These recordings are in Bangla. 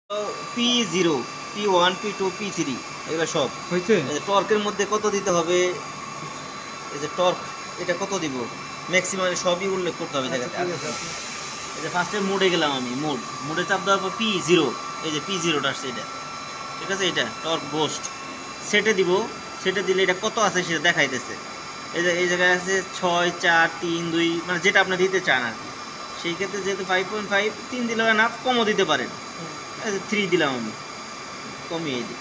P0, P1, P2, P3 এগুলো সব হয়েছে। টর্কের মধ্যে কত দিতে হবে, এই যে টর্ক এটা কত দিব ম্যাক্সিমাম সবই উল্লেখ করতে হবে জায়গাতে। এই যে ফার্স্টে মোডে গেলাম আমি, মোডে চাপ দেওয়ার পর P0, এই যে P0টা আসছে এটা, ঠিক আছে। এটা টর্ক বোস্ট সেটে দিব, সেটে দিলে এটা কত আছে সেটা দেখাইতেছে। এই যে এই জায়গায় আছে 6, 4, 3, 2, মানে যেটা আপনি দিতে চান আর কি। সেই ক্ষেত্রে যেহেতু 5.5 3 দিলেও এনাফ, কমও দিতে পারেন। 3 দিলাম আমি, কমিয়ে দিই,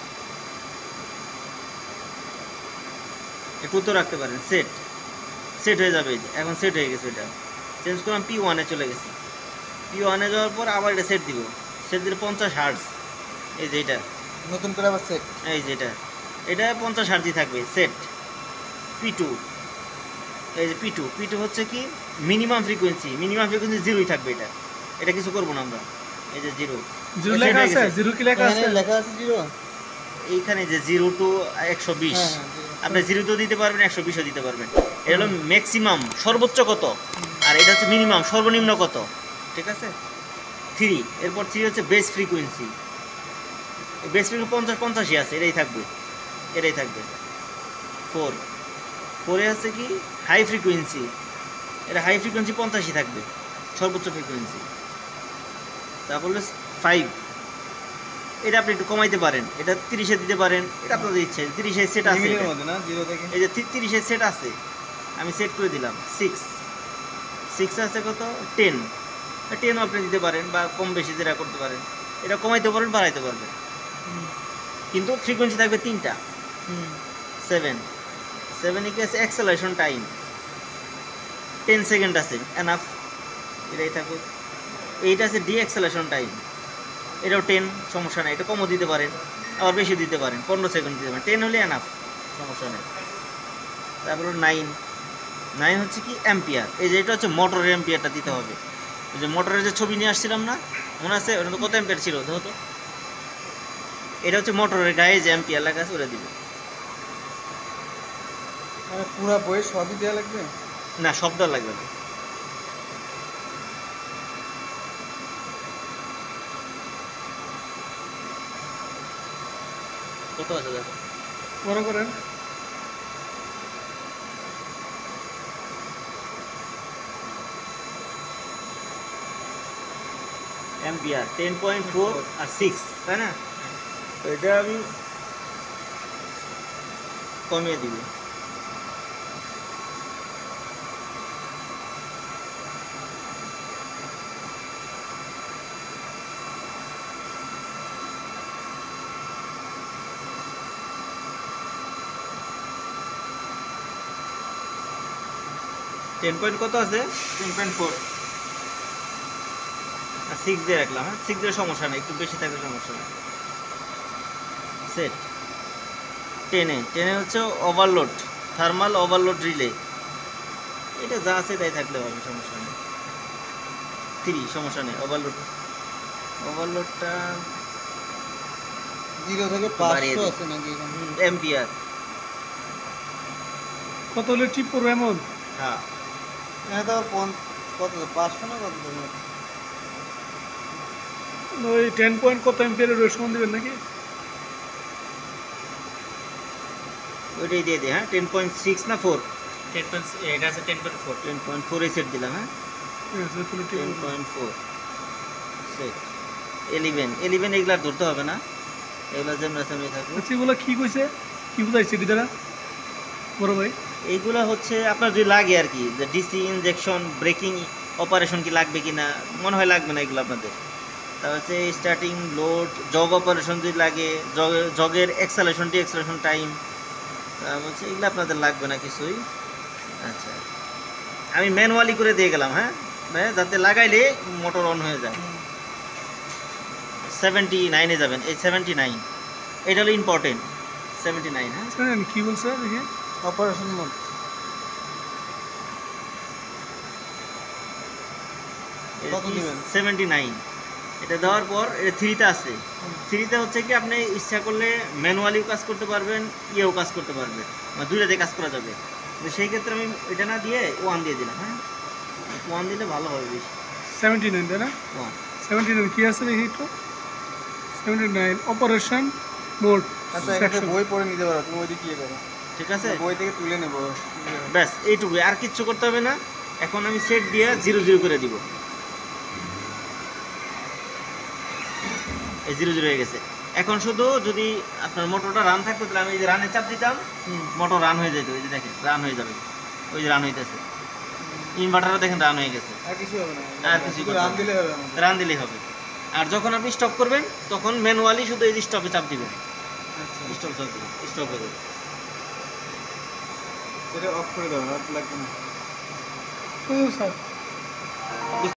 একটু তো রাখতে পারেন। সেট সেট হয়ে যাবে, এখন সেট হয়ে গেছে। এটা চেঞ্জ করলাম, P1 চলে গেছে। P1 যাওয়ার পর আবার এটা সেট দিব, সেট দিলে 50 হার্টজ। এই যে এটা নতুন করে আবার সেট, এই যে এটা 50 হার্টজই থাকবে। সেট P2, এই যে P2 হচ্ছে কি মিনিমাম ফ্রিকোয়েন্সি 0ই থাকবে। এটা কিছু করবো না আমরা। এই যে 0 লেখা আছে, 0 কি লেখা আছে? লেখা আছে 0 এইখানে যে 0 to 120, আপনি 0 তো দিতে পারবেন, 120ও দিতে পারবেন। এটা হলো ম্যাক্সিমাম সর্বোচ্চ কত, আর এটা হচ্ছে মিনিমাম সর্বনিম্ন কত, ঠিক আছে। 3, এরপর 3 হচ্ছে বেস ফ্রিকোয়েন্সি। বেস ফ্রিকোয়েন্সি 50-85 আছে, এটাই থাকবে। 4 এ আছে কি হাই ফ্রিকোয়েন্সি, এটা হাই ফ্রিকোয়েন্সি 85 থাকবে সর্বোচ্চ ফ্রিকোয়েন্সি। তারপর 5, এটা আপনি একটু কমাইতে পারেন, এটা 30-এ দিতে পারেন, এটা আপনাদের ইচ্ছে। 30-এর সেট আছে, এই যে 30-এর সেট আছে, আমি সেট করে দিলাম। 6 আছে কত, 10 আপনি দিতে পারেন, বা কম বেশি যেটা করতে পারেন। এটা কমাইতে পারেন, বাড়াইতে পারবেন, কিন্তু ফ্রিকোয়েন্সি থাকবে 3টা। 7 কি আছে, অ্যাক্সেলারেশন টাইম 10 সেকেন্ড আছে, এনাফ, এটাই থাকুক। 8 আছে ডি অ্যাক্সেলারেশন টাইম, এটাও 10, সমস্যা নেই। এটা কমও দিতে পারেন, আবার বেশি দিতে পারেন, 15 সেকেন্ড দিতে পারেন। 10 হলে এনাফ, সমস্যা নেই। তারপর 9 হচ্ছে কি অ্যাম্পিয়ার, এই যে এটা হচ্ছে মোটরের অ্যাম্পিয়ারটা দিতে হবে। ওই যে মোটরের যে ছবি নিয়ে আসছিলাম না, মনে আছে? ওটা তো কত অ্যাম্পিয়ার ছিল ধরো। এটা হচ্ছে মোটরের গায়ে যে অ্যাম্পিয়ার লেখা আছে ওটা দিবে। মানে পুরো বই সবই দেওয়া লাগবে না, সব দেওয়া লাগবে না। কত আছে দেখো, বড় করেন। অ্যাম্পিয়ার 10.4 আর 6, তাই না? তো এটা আমি কমিয়ে দিব। কত আছে, 10.4 আর 6 দিয়ে রাখলাম। হ্যাঁ, 6 দিয়ে সমস্যা নেই, একটু বেশি থাকলে সমস্যা নেই। সেট 10 হচ্ছে ওভারলোড, থার্মাল ওভারলোড রিলে। এটা যা আছে তাই থাকলে হবে, সমস্যা নেই। 3, সমস্যা নেই। ওভারলোডটা 0 থেকে 500 আছে নাকি এখানে? অ্যাম্পিয়ার কত হলে টিপ করবো এমন? হ্যাঁ, এখানে তো কত 500 না কত দেবে? ওই 10 পয়েন্ট কত এম্পিয়ারের রেসপন্স দিবেন নাকি? ওইটাই দিয়ে দিই। হ্যাঁ, 10.6 না 4, এটা আছে 10.4 এ সেট দিলাম। হ্যাঁ, ঠিক আছে, তাহলে টিপ 10.4 সেট। 11 এগুলা ধরতে হবে না, এগুলা যেমন আছে আমি থাকবো। আচ্ছা, এগুলো কি কইছে, কি বুঝাইছে এটি দ্বারা বড় ভাই? এইগুলা হচ্ছে আপনার যদি লাগে আর কি, যে ডিসি ইনজেকশন ব্রেকিং অপারেশন কি লাগবে কি না, মনে হয় লাগবে না এগুলো আপনাদের। তারপর হচ্ছে স্টার্টিং লোড জগ অপারেশন যদি লাগে, জগের অ্যাক্সেলারেশন ডিঅ্যাক্সেলারেশন টাইম, তারপর হচ্ছে এগুলো আপনাদের লাগবে না কিছুই। আচ্ছা, আমি ম্যানুয়ালি করে দিয়ে গেলাম। হ্যাঁ, যাতে লাগাইলে মোটর অন হয়ে যায়। 79-এ যাবেন, এই 79, এটা হলো ইম্পর্টেন্ট। 79, হ্যাঁ, শুনেন কি বলছে দেখি। অপারেশন মোড 79, এটা দেওয়ার পর এটা 3তে আছে। 3তে হচ্ছে কি আপনি ইচ্ছা করলে ম্যানুয়ালিও কাজ করতে পারবেন, ইয়েও কাজ করতে পারবেন, মানে দুইটাতে কাজ করা যাবে। তো সেই ক্ষেত্রে আমি এটা না দিয়ে 1 দিয়ে দিলাম। হ্যাঁ, 1 দিলে ভালো হবে বেশি। 79 তাই না? 1 79 কি আছে দেখি একটু। 79 অপারেশন মোড আচ্ছা একটা বই পড়ে নিতে পারো, তুমি ওইদিকে গিয়ে করো, ঠিক আছে, বই থেকে তুলে নেবো। ব্যাস এইটুকুই, আর কিচ্ছু করতে হবে না। এখন আমি সেট দিয়ে 0 করে দিব, এই 0 হয়ে গেছে। এখন শুধু যদি আপনার মোটরটা রান থাকতো তাহলে আমি এই যে রানে চাপ দিতাম, মোটর রান হয়ে যেত। ওই যে দেখেন রান হয়ে যাবে, ওই যে রান হইতেছে, ইনভার্টারও দেখেন রান হয়ে গেছে। আর কিছু হবে না, আর কিছু শুধু রান দিলে হবে আমাদের। রান দিলেই হবে। আর যখন আপনি স্টপ করবেন তখন ম্যানুয়ালি শুধু এই স্টপে চাপ দিবেন, আচ্ছা স্টপ চাপ দিবেন, স্টপ হয়ে যাবে। সেটা অফ করে দাও, আর লাগবে না। স্যার